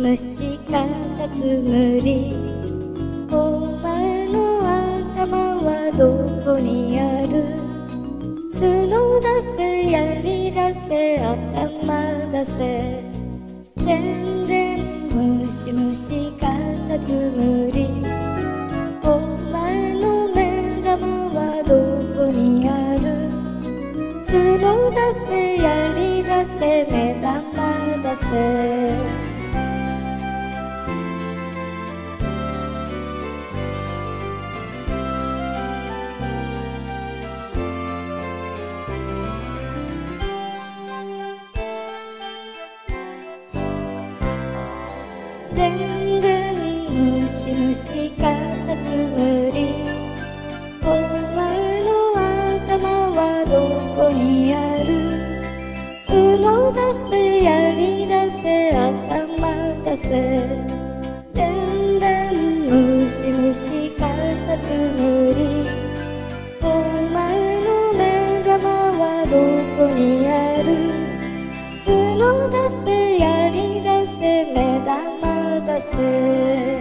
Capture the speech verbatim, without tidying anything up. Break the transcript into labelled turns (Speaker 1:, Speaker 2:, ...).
Speaker 1: 虫かたつむり、お前の頭はどこにある？角出せ槍出せ頭出せ、全然ムシムシかたつむり、お前の目玉はどこにある？角出せ槍出せ目玉出せ。でんでんむしむしかたつむり、お前の頭はどこにある？角出せ槍出せ頭出せ、でんでんむしむしかたつむり、お前の目玉はどこにある？角出せ槍出せ目玉出せ。